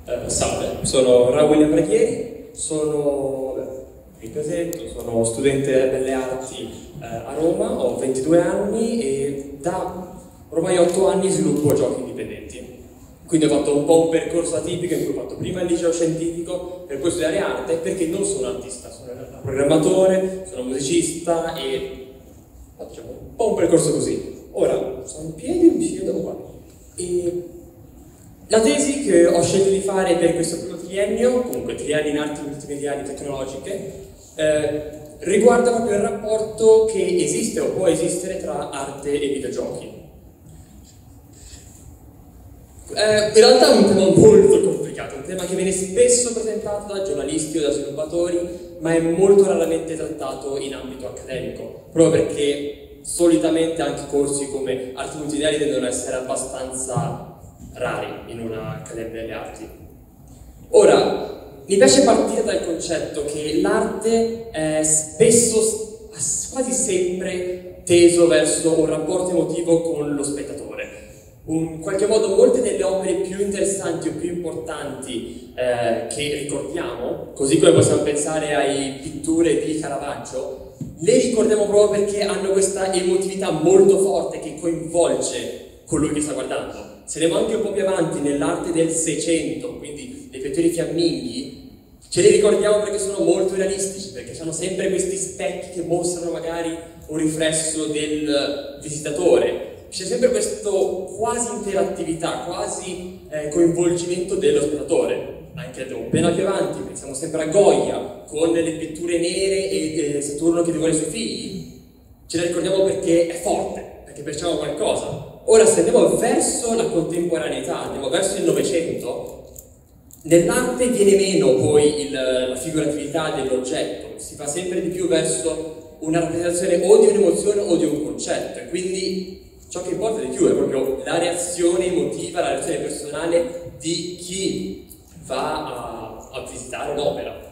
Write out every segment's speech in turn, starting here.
Salve, sono Raul William Raghieri, mi presento, sono studente delle Belle Arti a Roma, ho 22 anni e da ormai 8 anni sviluppo giochi indipendenti. Quindi ho fatto un po' un percorso atipico in cui ho fatto prima il liceo scientifico per poi studiare arte, perché non sono artista, sono in realtà programmatore, sono musicista e facciamo un po' un percorso così. Ora sono in piedi, mi siedo qua. E la tesi che ho scelto di fare per questo primo triennio, comunque triennio in arti multimediali tecnologiche, riguarda proprio il rapporto che esiste o può esistere tra arte e videogiochi. In realtà è un tema molto complicato, un tema che viene spesso presentato da giornalisti o da sviluppatori, ma è molto raramente trattato in ambito accademico, proprio perché solitamente anche corsi come arti multimediali tendono ad essere abbastanza rari in un'accademia delle arti. Ora, mi piace partire dal concetto che l'arte è spesso, quasi sempre, teso verso un rapporto emotivo con lo spettatore. In qualche modo molte delle opere più interessanti o più importanti che ricordiamo, così come possiamo pensare alle pitture di Caravaggio, le ricordiamo proprio perché hanno questa emotività molto forte che coinvolge colui che sta guardando. Se andiamo anche un po' più avanti nell'arte del Seicento, quindi dei pittori fiamminghi, ce li ricordiamo perché sono molto realistici, perché hanno sempre questi specchi che mostrano magari un riflesso del visitatore. C'è sempre questo quasi interattività, quasi coinvolgimento dello spettatore. Anche appena più avanti, pensiamo sempre a Goya, con le pitture nere e Saturno che divora i suoi figli. Ce la ricordiamo perché è forte, perché percepiamo qualcosa. Ora, se andiamo verso la contemporaneità, andiamo verso il Novecento, nell'arte viene meno poi la figuratività dell'oggetto, si va sempre di più verso una rappresentazione o di un'emozione o di un concetto, e quindi ciò che importa di più è proprio la reazione emotiva, la reazione personale di chi va a visitare l'opera.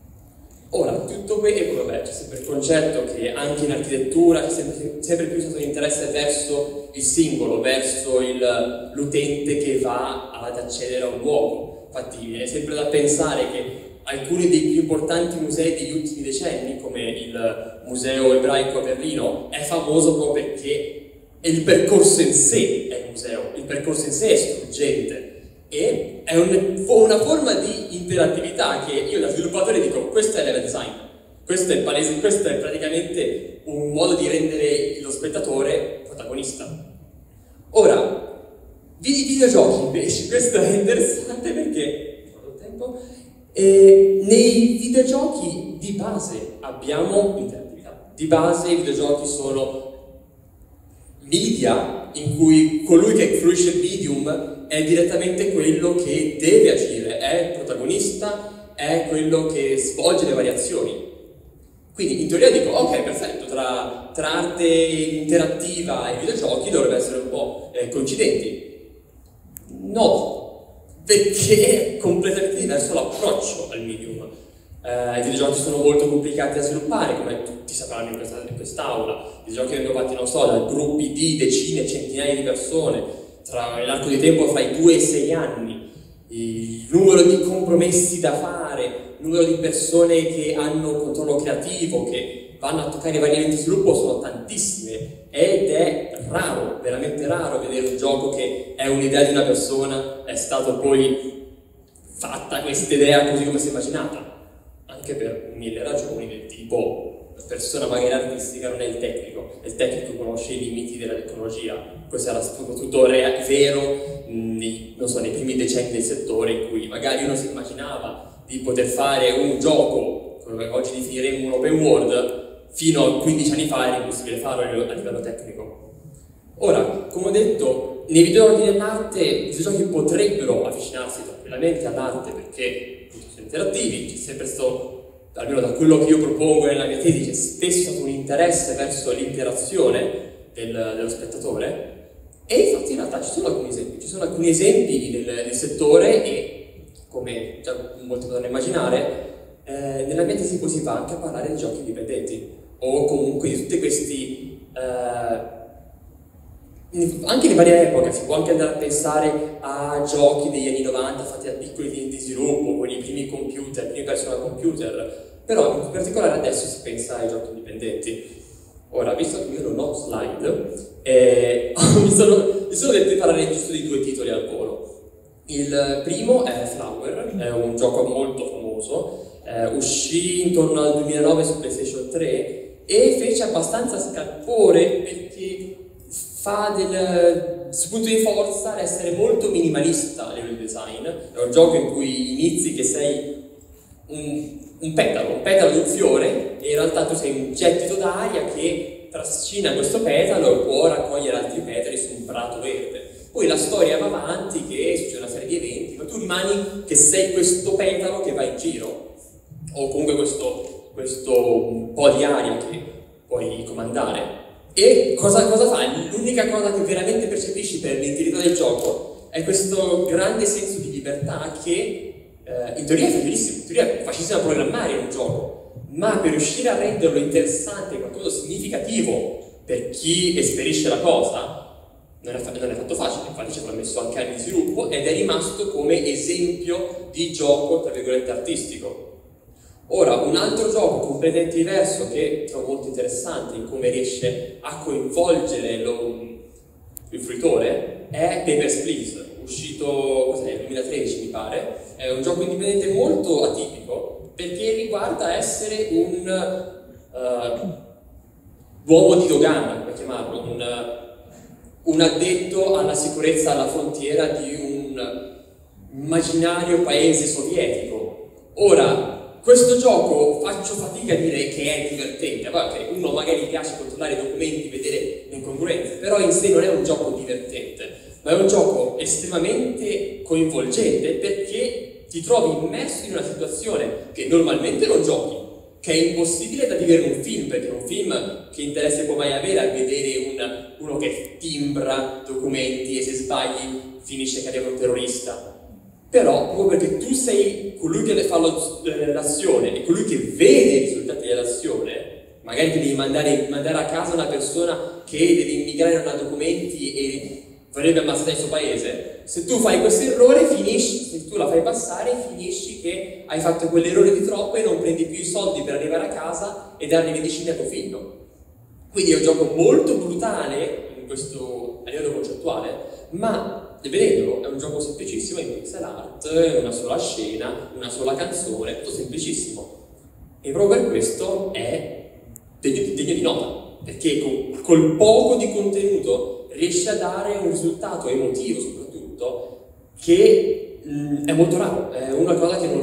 Ora, tutto questo, e vabbè, c'è sempre il concetto che anche in architettura c'è sempre più stato un interesse verso il singolo, verso l'utente che va ad accedere a un luogo. Infatti viene sempre da pensare che alcuni dei più importanti musei degli ultimi decenni, come il Museo Ebraico a Berlino, è famoso proprio perché il percorso in sé è il museo, il percorso in sé è struggente. E è una forma di interattività che io da sviluppatore dico: questo è level design, questo è praticamente un modo di rendere lo spettatore protagonista. Ora, videogiochi invece, questo è interessante perché nei videogiochi di base abbiamo interattività, di base i videogiochi sono media in cui colui che fruisce il medium è direttamente quello che deve agire, è il protagonista, è quello che svolge le variazioni. Quindi in teoria dico: ok, perfetto, tra arte interattiva e videogiochi dovrebbe essere un po' coincidenti. No, perché è completamente diverso l'approccio al medium. I videogiochi sono molto complicati da sviluppare, come tutti sapranno in quest'aula. I videogiochi vengono fatti, non so, da gruppi di decine, centinaia di persone, nell'arco di tempo fra i 2 e i 6 anni. Il numero di compromessi da fare, il numero di persone che hanno controllo creativo, che vanno a toccare i vari elementi di sviluppo sono tantissime, ed è raro, veramente raro, vedere un gioco che è un'idea di una persona, è stato poi fatta questa idea così come si è immaginata. Anche per 1000 ragioni, del tipo: la persona magari artistica non è il tecnico conosce i limiti della tecnologia. Questo era soprattutto vero nei primi decenni del settore, in cui magari uno si immaginava di poter fare un gioco, come oggi definiremmo un open world, fino a 15 anni fa era impossibile farlo a livello tecnico. Ora, come ho detto, nei videogiochi dell'arte i videogiochi potrebbero avvicinarsi tranquillamente all'arte perché sono interattivi, c'è sempre stato, almeno da quello che io propongo nella mia tesi, c'è spesso stato un interesse verso l'interazione dello spettatore, e infatti in realtà ci sono alcuni esempi nel settore, e come già molti potranno immaginare, nella mia tesi poi si va anche a parlare di giochi indipendenti, o comunque di tutti questi anche di varia epoca, si può anche andare a pensare a giochi degli anni 90 fatti da piccoli team di sviluppo, con i primi computer, i primi personal computer, però in particolare adesso si pensa ai giochi indipendenti. Ora, visto che io non ho slide, mi sono detto di parlare giusto di 2 titoli al volo. Il primo è Flower, è un gioco molto famoso, uscì intorno al 2009 su PlayStation 3 e fece abbastanza scalpore perché fa sul punto di forza l'essere molto minimalista a livello di design. È un gioco in cui inizi che sei un petalo di un fiore, e in realtà tu sei un gettito d'aria che trascina questo petalo e può raccogliere altri petali su un prato verde. Poi la storia va avanti, che succede una serie di eventi, ma tu rimani che sei questo petalo che va in giro, o comunque questo po' di aria che puoi comandare. E cosa fa? L'unica cosa che veramente percepisci per l'integrità del gioco è questo grande senso di libertà che in teoria è facilissimo, in teoria è facilissimo da programmare in un gioco, ma per riuscire a renderlo interessante, qualcosa significativo per chi esperisce la cosa, non è fatto facile. Infatti ci hanno messo anche anni di sviluppo ed è rimasto come esempio di gioco, tra virgolette, artistico. Ora, un altro gioco completamente diverso che trovo molto interessante in come riesce a coinvolgere il fruitore è Papers, Please, uscito nel 2013 mi pare. È un gioco indipendente molto atipico perché riguarda essere un uomo di dogana, come chiamarlo, un addetto alla sicurezza alla frontiera di un immaginario paese sovietico. Ora, questo gioco faccio fatica a dire che è divertente, perché uno magari piace controllare i documenti, vedere le incongruenze, però in sé non è un gioco divertente, ma è un gioco estremamente coinvolgente perché ti trovi immerso in una situazione che normalmente non giochi, che è impossibile da vivere in un film, perché un film che interesse può mai avere a vedere uno che timbra documenti e se sbagli finisce che arriva un terrorista. Però, proprio perché tu sei colui che fa l'azione e colui che vede i risultati dell'azione, magari ti devi mandare a casa una persona che deve immigrare non ha documenti e vorrebbe ammazzare il suo paese, se tu fai questo errore se tu la fai passare, finisci che hai fatto quell'errore di troppo e non prendi più i soldi per arrivare a casa e dare le medicine a tuo figlio. Quindi è un gioco molto brutale a livello concettuale, ma vedendolo è un gioco semplicissimo in pixel art, una sola scena, una sola canzone, tutto semplicissimo. E proprio per questo è degno di nota, perché col poco di contenuto riesce a dare un risultato emotivo soprattutto che è molto raro, è una cosa che non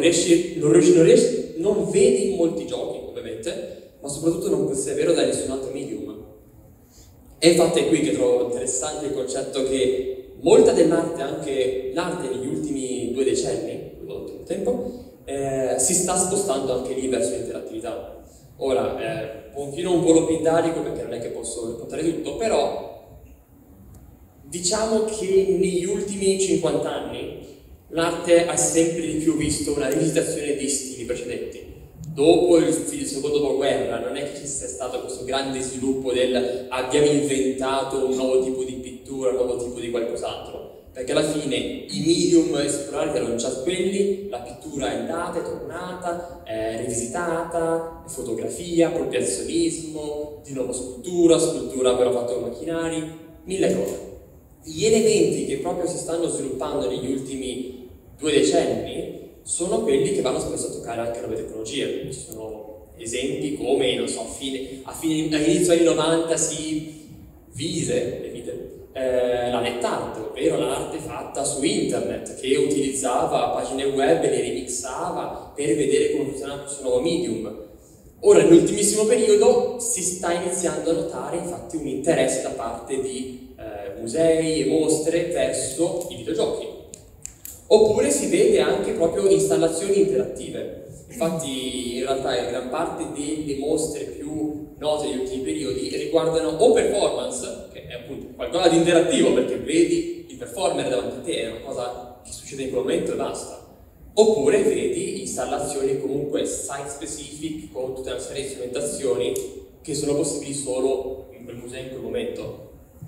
vedi in molti giochi ovviamente, ma soprattutto non può essere vero da nessun altro medium. E infatti è qui che trovo interessante il concetto che molta dell'arte, anche l'arte negli ultimi 2 decenni, tempo, si sta spostando anche lì verso l'interattività. Ora, confino un po' l'opindarico perché non è che posso raccontare tutto, però diciamo che negli ultimi 50 anni l'arte ha sempre di più visto una rivisitazione di stili precedenti. Dopo il secondo dopoguerra non è che ci sia stato questo grande sviluppo abbiamo inventato un nuovo tipo di pittura, un nuovo tipo di qualcos'altro, perché alla fine i medium esplorati erano già quelli, la pittura è andata, è tornata, è rivisitata, fotografia, appropriazionismo, di nuovo scultura però fatto con macchinari, 1000 cose. Gli elementi che proprio si stanno sviluppando negli ultimi 2 decenni sono quelli che vanno spesso a toccare anche nuove tecnologie. Ci sono esempi come, non so, all'inizio anni 90 si vide la net art, ovvero l'arte fatta su internet, che utilizzava pagine web e le remixava per vedere come funzionava questo nuovo medium. Ora, nell'ultimissimo periodo, si sta iniziando a notare infatti un interesse da parte di musei e mostre verso i videogiochi. Oppure si vede anche proprio installazioni interattive. Infatti, in realtà, gran parte delle mostre più note degli ultimi periodi riguardano o performance, che è appunto qualcosa di interattivo perché vedi il performer davanti a te, è una cosa che succede in quel momento e basta. Oppure vedi installazioni comunque site specific con tutta una serie di strumentazioni che sono possibili solo in quel museo in quel momento.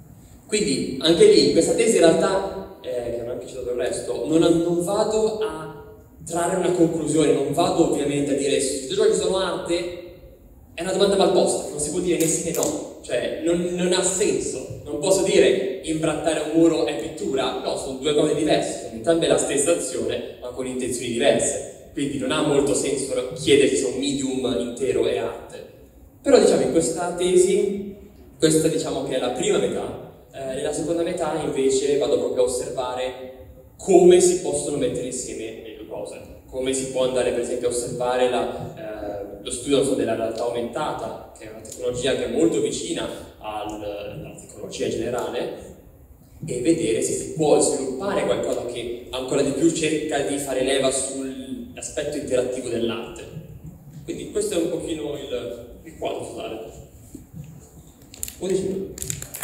Quindi anche lì, in questa tesi in realtà, che non ho anche citato il resto, non vado a trarre una conclusione, non vado ovviamente a dire se i videogiochi sono arte, è una domanda malposta, non si può dire né sì né no, cioè non ha senso, non posso dire imbrattare un muro è pittura, no, sono due cose diverse, sono entrambe la stessa azione ma con intenzioni diverse, quindi non ha molto senso chiedersi se un medium intero è arte. Però diciamo in questa tesi, questa diciamo che è la prima metà, nella seconda metà invece vado proprio a osservare come si possono mettere insieme le due cose, come si può andare per esempio a osservare lo studio della realtà aumentata, che è una tecnologia che è molto vicina alla tecnologia generale, e vedere se si può sviluppare qualcosa che ancora di più cerca di fare leva sull'aspetto interattivo dell'arte. Quindi questo è un pochino il quadro totale. 11 minuti.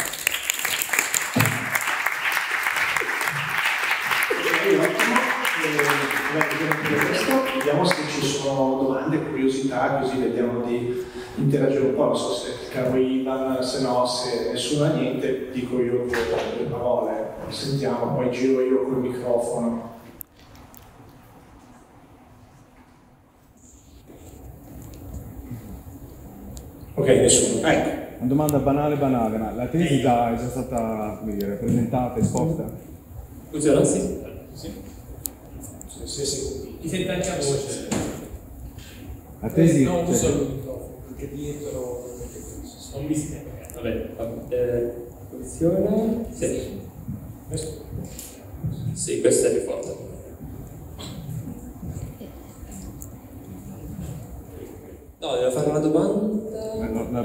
Vediamo se ci sono domande, curiosità, così vediamo di interagire un po'. Non so se il caro Ivan, se no, se nessuno ha niente, dico io due parole, sentiamo, poi giro io col microfono. Ok, nessuno. Ecco. Una domanda banale, ma la tesi è già stata, come dire, presentata, esposta? Funziona? Sì. Mi sente anche a voce. La tesi... Non uso il microfono, perché dietro non mi sente. Vabbè, funziona? Sì. Sì, questo è più forte. No, devo fare una domanda.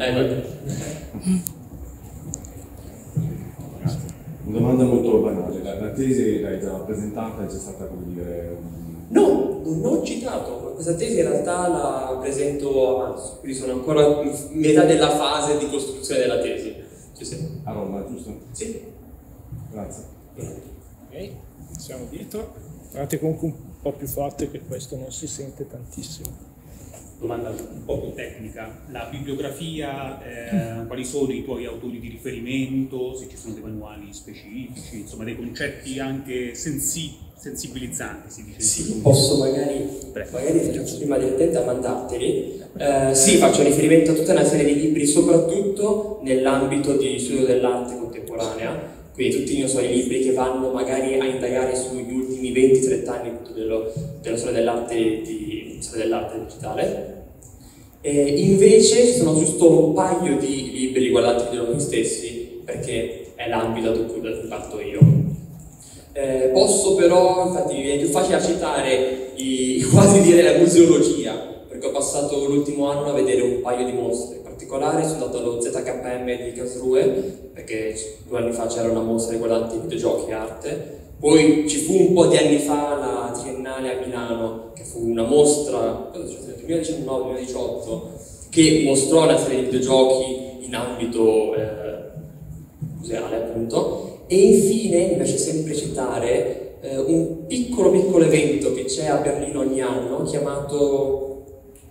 Una domanda molto banale. La tesi l'hai già presentata, è già stata, come dire... No, non ho citato. Questa tesi in realtà la presento a marzo, quindi sono ancora in metà della fase di costruzione della tesi. Sì. A Roma, giusto? Sì. Grazie. Ok, siamo dietro. Guardate comunque un po' più forte che questo non si sente tantissimo. Domanda un po' più tecnica, la bibliografia, quali sono i tuoi autori di riferimento, se ci sono dei manuali specifici, insomma dei concetti anche sensibilizzanti, si dice. Sì, posso magari faccio prima direttamente a mandarteli. Sì, faccio riferimento a tutta una serie di libri, soprattutto nell'ambito di studio dell'arte contemporanea, quindi tutti sono i libri che vanno magari a indagare sugli ultimi 20-30 anni della storia dell'arte digitale. Invece ci sono giusto un paio di libri riguardanti i videogiochi stessi, perché è l'ambito da cui parto io. Posso però, infatti è più facile citare quasi dire la museologia, perché ho passato l'ultimo anno a vedere un paio di mostre. In particolare sono andato allo ZKM di Karlsruhe, perché 2 anni fa c'era una mostra riguardante i videogiochi e arte. Poi ci fu un po' di anni fa la Triennale a Milano, che fu una mostra, nel 2019-2018, che mostrò una serie di videogiochi in ambito museale, appunto. E infine mi piace sempre citare un piccolo evento che c'è a Berlino ogni anno, chiamato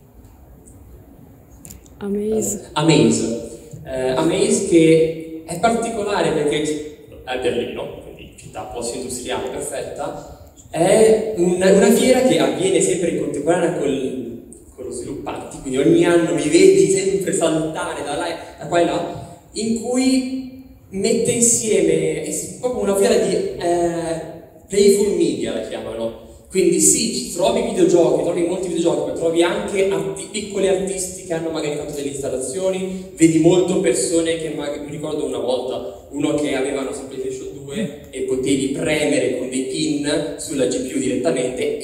Amaze. Amaze, che è particolare perché è a Berlino, città post-industriale perfetta, è una fiera che avviene sempre in contemporanea con lo sviluppanti, quindi ogni anno mi vedi sempre saltare da qua e là, in cui mette insieme, è proprio una fiera di playful media la chiamano, quindi sì, trovi videogiochi, trovi molti videogiochi, ma trovi anche piccoli artisti che hanno magari fatto delle installazioni, vedi molto persone che magari, mi ricordo una volta, uno che aveva una PlayStation 2 e potevi premere con dei pin sulla GPU direttamente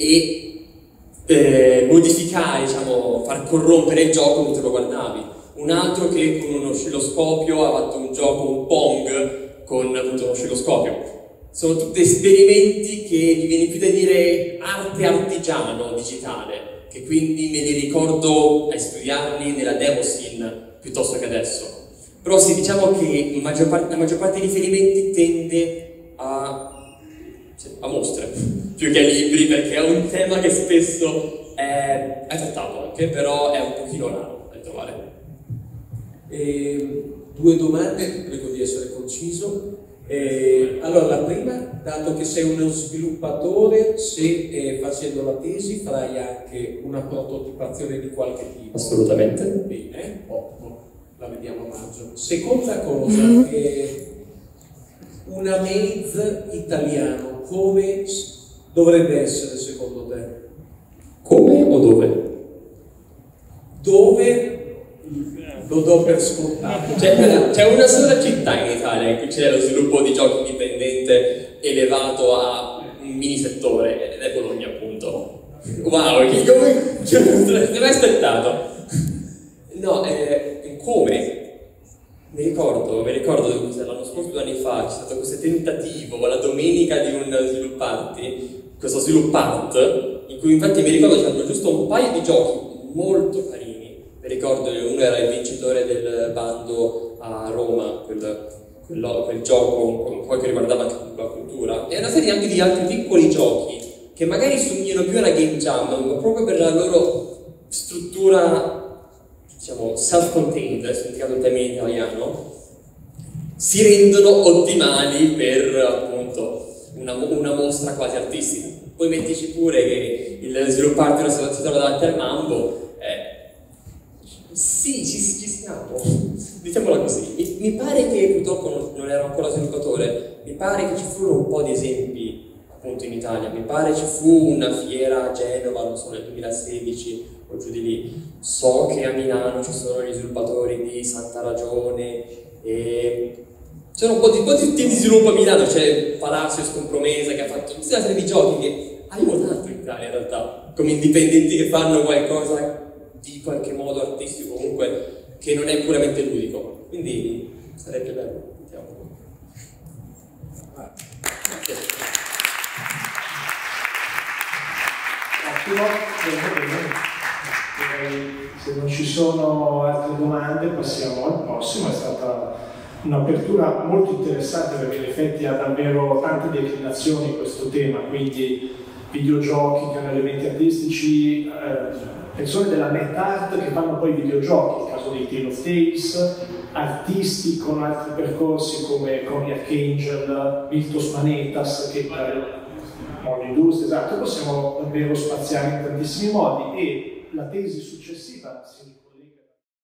e modificare, diciamo, far corrompere il gioco mentre lo guardavi. Un altro che con un oscilloscopio ha fatto un gioco, un Pong, con appunto un oscilloscopio. Sono tutti esperimenti che mi viene più da dire arte artigiano digitale, che quindi me li ricordo a studiarli nella demo scene piuttosto che adesso. Però sì, diciamo che la maggior parte dei riferimenti tende a mostre, più che a libri, perché è un tema che spesso è trattato anche, però è un pochino raro da trovare. 2 domande, prego di essere conciso. Allora, la prima, dato che sei uno sviluppatore, se facendo la tesi farai anche una prototipazione di qualche tipo. Assolutamente. Bene, ottimo, la vediamo a maggio. Seconda cosa, una maze italiano, come dovrebbe essere secondo te? Come o dove? Dove? Lo do per scontato. C'è una sola città in Italia in cui c'è lo sviluppo di giochi indipendente elevato a un mini settore, ed è Bologna, appunto. Wow, ti avevo aspettato. No, come? Mi ricordo l'anno scorso, 2 anni fa, c'è stato questo tentativo, la domenica di un questo sviluppart, in cui infatti mi ricordo c'erano giusto un paio di giochi molto carini. Mi ricordo uno era il vincitore del bando a Roma, quel gioco un po' che riguardava anche la cultura, e una serie anche di altri piccoli giochi che magari somigliano più alla game jam, ma proprio per la loro struttura, diciamo, self-contained, senticato il termine in italiano, si rendono ottimali per appunto una mostra quasi artistica. Poi mettici pure che il sviluppare si trova davanti al Mambo. Sì, ci siamo, diciamola così. Mi pare che, purtroppo non ero ancora sviluppatore, mi pare che ci furono un po' di esempi appunto in Italia. Mi pare ci fu una fiera a Genova, non so, nel 2016 o giù di lì. So che a Milano ci sono gli sviluppatori di Santa Ragione e c'era un po' di team di sviluppo a Milano, c'è Palazzo Scompromesa che ha fatto tutta una serie di giochi che abbiamo tanto in Italia in realtà, come indipendenti che fanno qualcosa di qualche modo artistico, comunque che non è puramente ludico, quindi sarebbe bello. Ottimo, se non ci sono altre domande passiamo al prossimo. È stata un'apertura molto interessante perché in effetti ha davvero tante declinazioni questo tema, quindi videogiochi che hanno elementi artistici, persone della net art che fanno poi videogiochi, il caso dei Tale of Tales, artisti con altri percorsi come Coney Archangel, Miltos Manetas, che modo industria, esatto, possiamo davvero spaziare in tantissimi modi, e la tesi successiva si